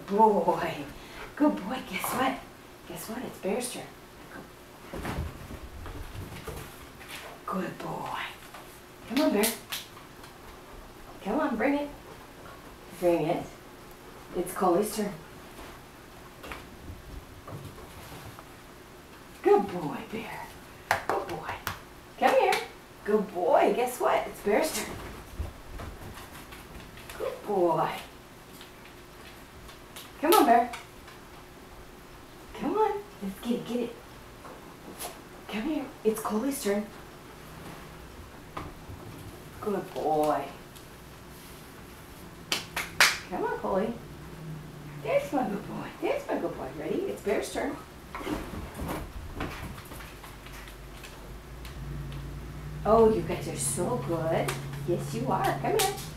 boy. Good boy. Guess what? Guess what? It's Bear's turn. Good boy. Come on, Bear. Come on, bring it. Bring it. It's Coley's turn. Good boy, Bear. Good boy. Come here. Good boy. Guess what? It's Bear's turn. Good boy. Come on, Bear. Come on. Let's get it, get it. Come here. It's Coley's turn. Good boy. Come on, Coley. There's my good boy. There's my good boy. Ready? It's Bear's turn. Oh, you guys are so good. Yes, you are. Come here.